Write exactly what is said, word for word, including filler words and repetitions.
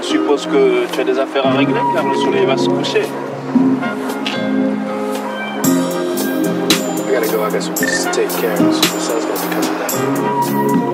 suppose que tu as des affaires à régler car le soleil va se coucher. I gotta go, I got some business to take care of, so the sun's gonna be coming down.